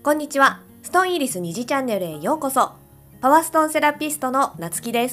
こんにちは。ストーンイリス2次チャンネルへようこそ。パワーストーンセラピストのなつきです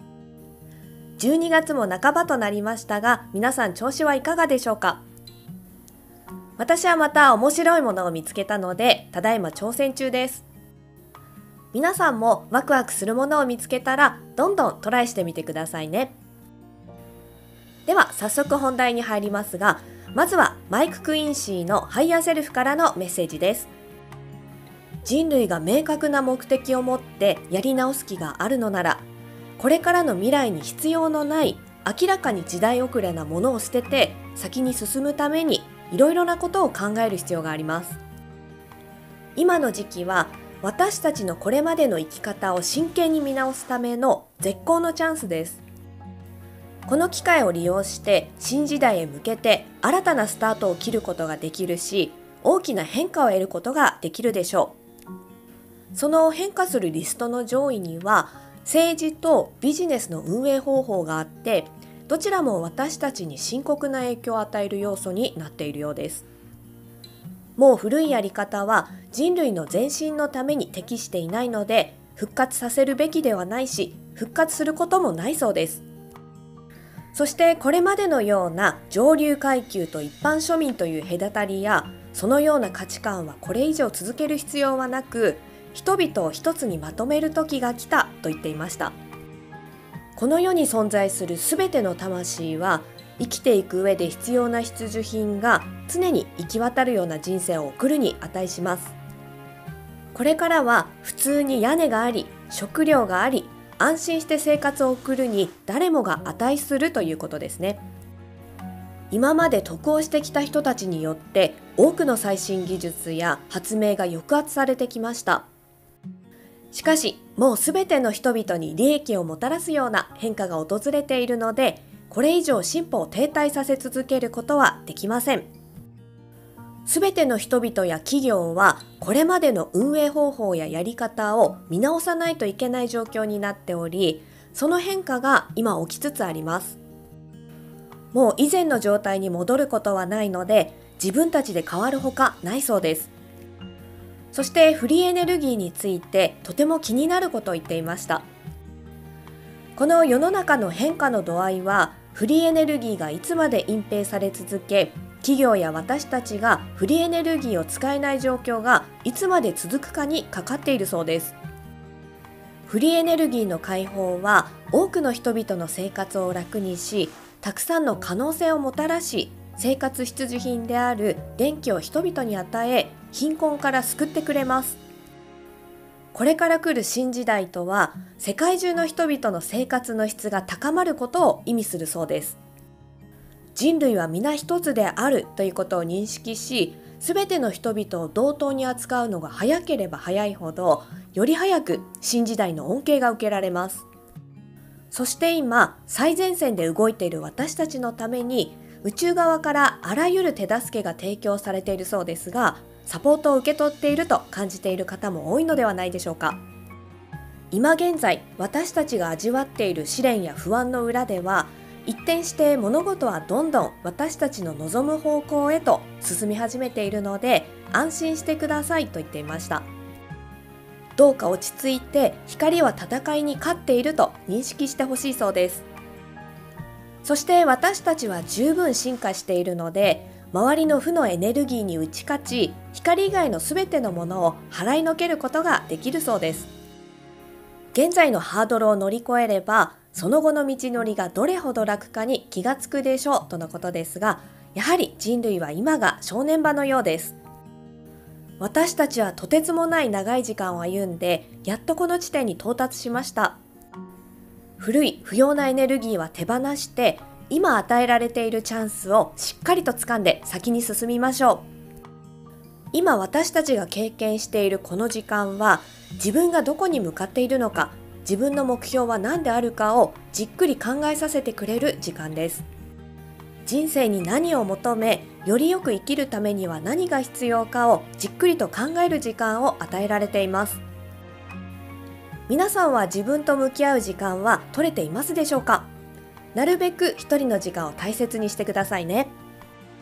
。12月も半ばとなりましたが、皆さん調子はいかがでしょうか？私はまた面白いものを見つけたので、ただいま挑戦中です。皆さんもワクワクするものを見つけたら、どんどんトライしてみてくださいね。では早速本題に入りますが、まずはマイク・クインシーのハイヤーセルフからのメッセージです。人類が明確な目的を持ってやり直す気があるのなら、これからの未来に必要のない明らかに時代遅れなものを捨てて先に進むためにいろいろなことを考える必要があります。今の時期は私たちのこれまでの生き方を真剣に見直すための絶好のチャンスです。この機会を利用して新時代へ向けて新たなスタートを切ることができるし、大きな変化を得ることができるでしょう。その変化するリストの上位には政治とビジネスの運営方法があって、どちらも私たちに深刻な影響を与える要素になっているようです。もう古いやり方は人類の前進のために適していないので、復活させるべきではないし、復活することもないそうです。そしてこれまでのような上流階級と一般庶民という隔たりや、そのような価値観はこれ以上続ける必要はなく、人々を一つにまとめる時が来たと言っていました。この世に存在するすべての魂は、生きていく上で必要な必需品が常に行き渡るような人生を送るに値します。これからは普通に屋根があり、食料があり、安心して生活を送るに誰もが値するということですね。今まで得をしてきた人たちによって多くの最新技術や発明が抑圧されてきました。しかし、もうすべての人々に利益をもたらすような変化が訪れているので、これ以上進歩を停滞させ続けることはできません。すべての人々や企業は、これまでの運営方法ややり方を見直さないといけない状況になっており、その変化が今起きつつあります。もう以前の状態に戻ることはないので、自分たちで変わるほかないそうです。そしてフリーエネルギーについてとても気になることを言っていました。この世の中の変化の度合いは、フリーエネルギーがいつまで隠蔽され続け、企業や私たちがフリーエネルギーを使えない状況がいつまで続くかにかかっているそうです。フリーエネルギーの解放は多くの人々の生活を楽にし、たくさんの可能性をもたらし、生活必需品である電気を人々に与え、貧困から救ってくれます。これから来る新時代とは、世界中の人々の生活の質が高まることを意味するそうです。人類は皆一つであるということを認識し、すべての人々を同等に扱うのが早ければ早いほど、より早く新時代の恩恵が受けられます。そして今、最前線で動いている私たちのために、宇宙側からあらゆる手助けが提供されているそうですが、サポートを受け取っていると感じている方も多いのではないでしょうか。今現在、私たちが味わっている試練や不安の裏では、一転して物事はどんどん私たちの望む方向へと進み始めているので、安心してくださいと言っていました。どうか落ち着いて、光は戦いに勝っていると認識してほしいそうです。そして私たちは十分進化しているので、周りの負のエネルギーに打ち勝ち、光以外のすべてのものを払いのけることができるそうです。現在のハードルを乗り越えれば、その後の道のりがどれほど楽かに気がつくでしょうとのことですが、やはり人類は今が正念場のようです。私たちはとてつもない長い時間を歩んで、やっとこの地点に到達しました。古い不要なエネルギーは手放して、今与えられているチャンスをしっかりと掴んで先に進みましょう。今私たちが経験しているこの時間は、自分がどこに向かっているのか、自分の目標は何であるかをじっくり考えさせてくれる時間です。人生に何を求め、よりよく生きるためには何が必要かをじっくりと考える時間を与えられています。皆さんは自分と向き合う時間は取れていますでしょうか？なるべく一人の時間を大切にしてくださいね。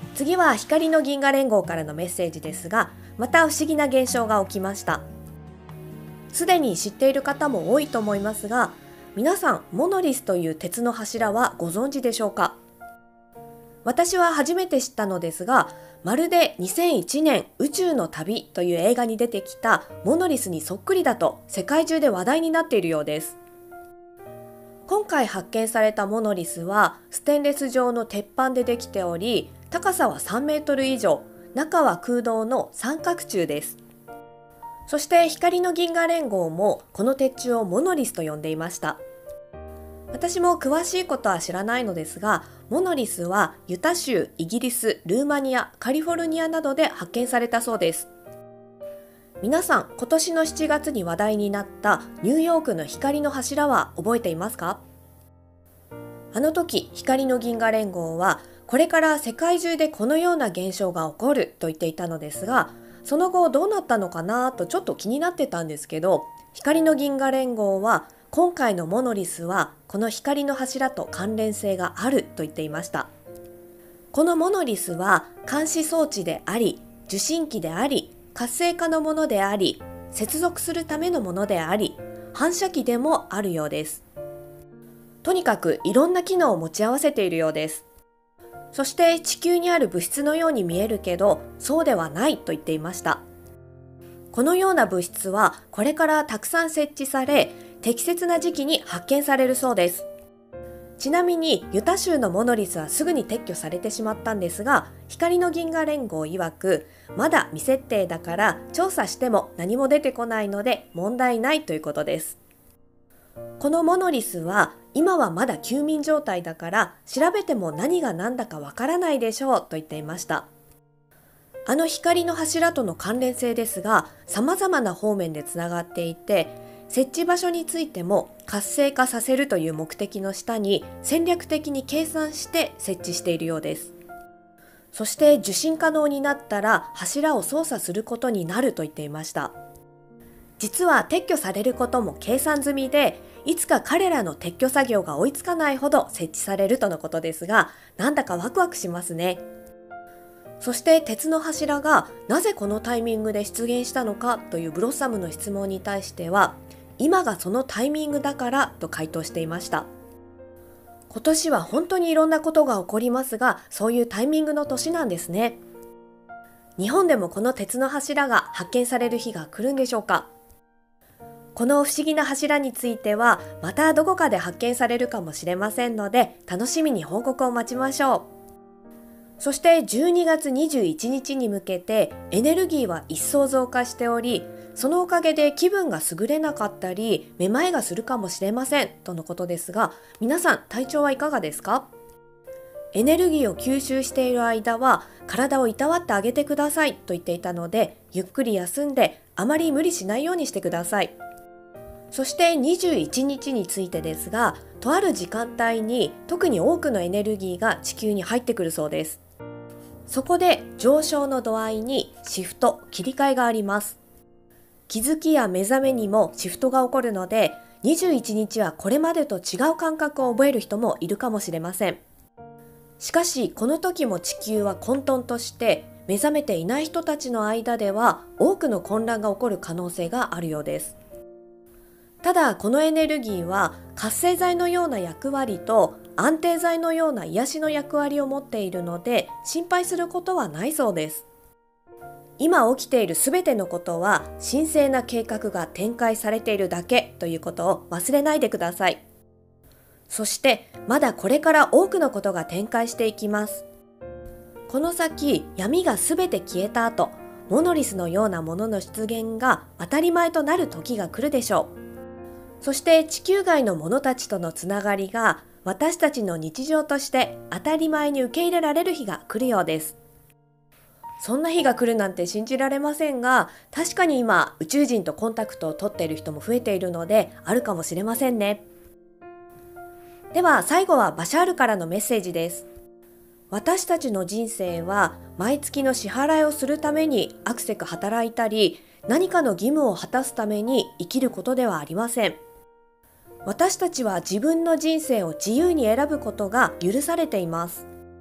次は光の銀河連合からのメッセージですが、また不思議な現象が起きました。すでに知っている方も多いと思いますが、皆さんモノリスという鉄の柱はご存知でしょうか？私は初めて知ったのですが、まるで2001年宇宙の旅という映画に出てきたモノリスにそっくりだと世界中で話題になっているようです。今回発見されたモノリスはステンレス状の鉄板でできており、高さは3メートル以上、中は空洞の三角柱です。そして光の銀河連合もこの鉄柱をモノリスと呼んでいました。私も詳しいことは知らないのですが、モノリスはユタ州、イギリス、ルーマニア、カリフォルニアなどで発見されたそうです。皆さん、今年の7月に話題になったニューヨークの光の柱は覚えていますか？あの時、光の銀河連合はこれから世界中でこのような現象が起こると言っていたのですが、その後どうなったのかなとちょっと気になってたんですけど、光の銀河連合は今回のモノリスはこの光の柱と関連性があると言っていました。このモノリスは監視装置であり、受信機であり、活性化のものであり、接続するためのものであり、反射機でもあるようです。とにかくいろんな機能を持ち合わせているようです。そして地球にある物質のように見えるけど、そうではないと言っていました。このような物質はこれからたくさん設置され、適切な時期に発見されるそうです。ちなみにユタ州のモノリスはすぐに撤去されてしまったんですが、光の銀河連合曰く、まだ未設定だから調査しても何も出てこないので問題ないということです。このモノリスは今はまだ休眠状態だから調べても何が何だかわからないでしょうと言っていました。あの光の柱との関連性ですが、様々な方面でつながっていて、設置場所についても活性化させるという目的の下に戦略的に計算して設置しているようです。そして受信可能になったら柱を操作することになると言っていました。実は撤去されることも計算済みで、いつか彼らの撤去作業が追いつかないほど設置されるとのことですが、なんだかワクワクしますね。そして鉄の柱がなぜこのタイミングで出現したのかというブロッサムの質問に対しては、今がそのタイミングだからと回答していました。今年は本当にいろんなことが起こりますが、そういうタイミングの年なんですね。日本でもこの鉄の柱が発見される日が来るんでしょうか？この不思議な柱についてはまたどこかで発見されるかもしれませんので、楽しみに報告を待ちましょう。そして12月21日に向けてエネルギーは一層増加しており、そのおかげで気分が優れなかったりめまいがするかもしれませんとのことですが、皆さん体調はいかがですか？エネルギーを吸収している間は体をいたわってあげてくださいと言っていたので、ゆっくり休んであまり無理しないようにしてください。そして21日についてですが、とある時間帯に特に多くのエネルギーが地球に入ってくるそうです。そこで上昇の度合いにシフト、切り替えがあります。気づきや目覚めにもシフトが起こるので、21日はこれまでと違う感覚を覚える人もいるかもしれません。しかしこの時も地球は混沌として、目覚めていない人たちの間では多くの混乱が起こる可能性があるようです。ただこのエネルギーは活性剤のような役割と安定剤のような癒しの役割を持っているので、心配することはないそうです。今起きているすべてのことは神聖な計画が展開されているだけということを忘れないでください。そしてまだこれから多くのことが展開していきます。この先闇がすべて消えた後、モノリスのようなものの出現が当たり前となる時が来るでしょう。そして地球外の者たちとのつながりが私たちの日常として当たり前に受け入れられる日が来るようです。そんな日が来るなんて信じられませんが、確かに今宇宙人とコンタクトを取っている人も増えているので、あるかもしれませんね。では最後はバシャールからのメッセージです。私たちの人生は毎月の支払いをするためにあくせく働いたり、何かの義務を果たすために生きることではありません。私たちは自分の人生を自由に選ぶことが許されています。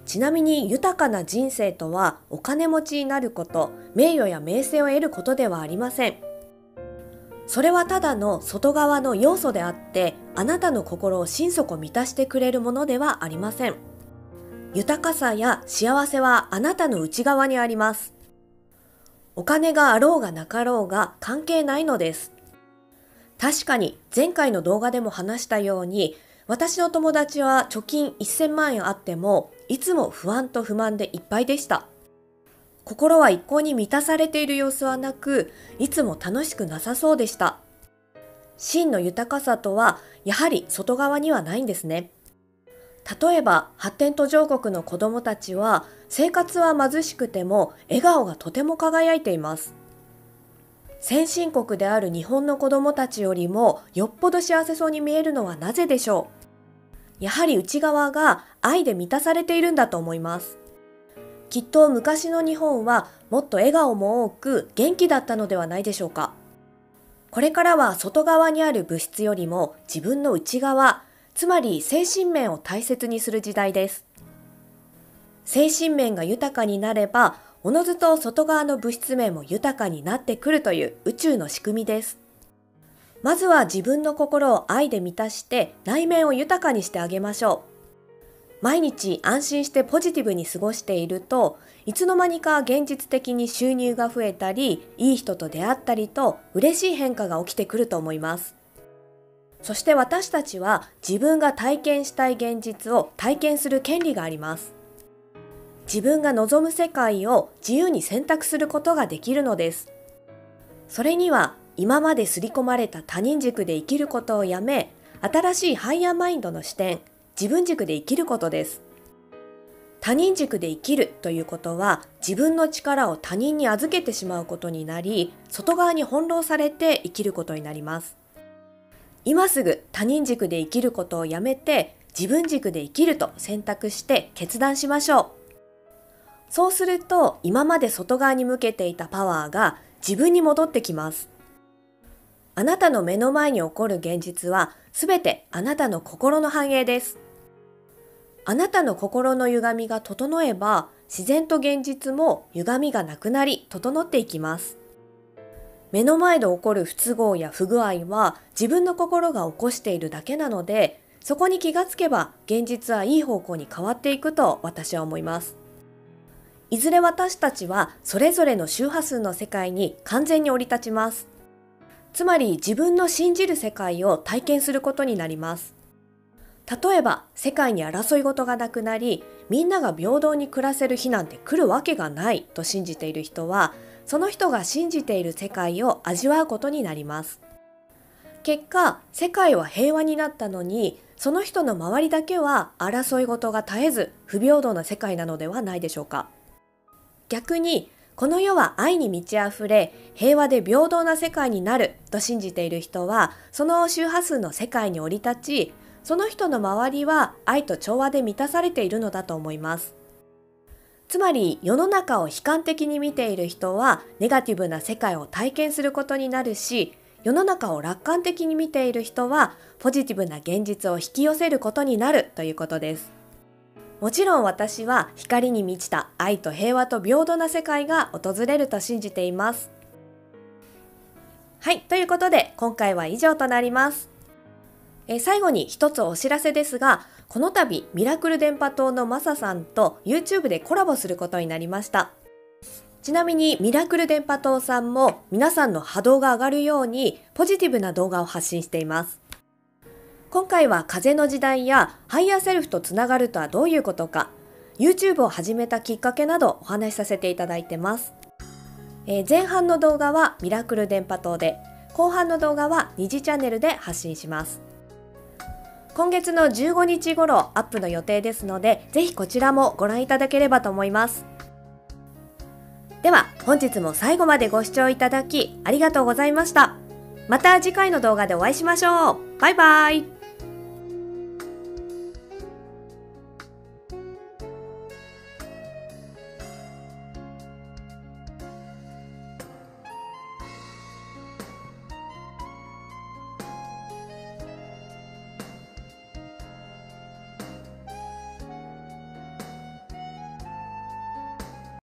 ちなみに豊かな人生とはお金持ちになること、名誉や名声を得ることではありません。それはただの外側の要素であって、あなたの心を心底満たしてくれるものではありません。豊かさや幸せはあなたの内側にあります。お金があろうがなかろうが関係ないのです。確かに前回の動画でも話したように、私の友達は貯金1000万円あってもいつも不安と不満でいっぱいでした。心は一向に満たされている様子はなく、いつも楽しくなさそうでした。真の豊かさとはやはり外側にはないんですね。例えば発展途上国の子どもたちは生活は貧しくても笑顔がとても輝いています。先進国である日本の子どもたちよりもよっぽど幸せそうに見えるのはなぜでしょう。やはり内側が愛で満たされているんだと思います。きっと昔の日本はもっと笑顔も多く元気だったのではないでしょうか。これからは外側にある物質よりも自分の内側、つまり精神面を大切にする時代です。精神面が豊かになれば、おのずと外側の物質面も豊かになってくるという宇宙の仕組みです。まずは自分の心を愛で満たして内面を豊かにしてあげましょう。毎日安心してポジティブに過ごしていると、いつの間にか現実的に収入が増えたり、いい人と出会ったりと嬉しい変化が起きてくると思います。そして私たちは自分が体験したい現実を体験する権利があります。自分が望む世界を自由に選択することができるのです。それには今まで刷り込まれた他人軸で生きることをやめ、新しいハイヤーマインドの視点、自分軸で生きることです。他人軸で生きるということは自分の力を他人に預けてしまうことになり、外側に翻弄されて生きることになります。今すぐ他人軸で生きることをやめて自分軸で生きると選択して決断しましょう。そうすると今まで外側に向けていたパワーが自分に戻ってきます。あなたの目の前に起こる現実はすべてあなたの心の反映です。あなたの心の歪みが整えば自然と現実も歪みがなくなり整っていきます。目の前で起こる不都合や不具合は自分の心が起こしているだけなので、そこに気がつけば現実はいい方向に変わっていくと私は思います。いずれ私たちはそれぞれの周波数の世界に完全に降り立ちます。つまり自分の信じる世界を体験することになります。例えば世界に争い事がなくなり、みんなが平等に暮らせる日なんて来るわけがないと信じている人は、その人が信じている世界を味わうことになります。結果、世界は平和になったのに、その人の周りだけは争い事が絶えず不平等な世界なのではないでしょうか。逆に、この世は愛に満ち溢れ、平和で平等な世界になると信じている人は、その周波数の世界に降り立ち、その人の周りは愛と調和で満たされているのだと思います。つまり世の中を悲観的に見ている人はネガティブな世界を体験することになるし、世の中を楽観的に見ている人はポジティブな現実を引き寄せることになるということです。もちろん私は光に満ちた愛と平和と平等な世界が訪れると信じています。はい、ということで今回は以上となります。最後に一つお知らせですが、この度ミラクル電波塔のマサさんと YouTube でコラボすることになりました。ちなみにミラクル電波塔さんも皆さんの波動が上がるようにポジティブな動画を発信しています。今回は風の時代やハイヤーセルフとつながるとはどういうことか、YouTube を始めたきっかけなどお話しさせていただいてます。前半の動画はミラクル電波塔で、後半の動画は虹チャンネルで発信します。今月の15日頃アップの予定ですので、ぜひこちらもご覧いただければと思います。では本日も最後までご視聴いただきありがとうございました。また次回の動画でお会いしましょう。バイバイ。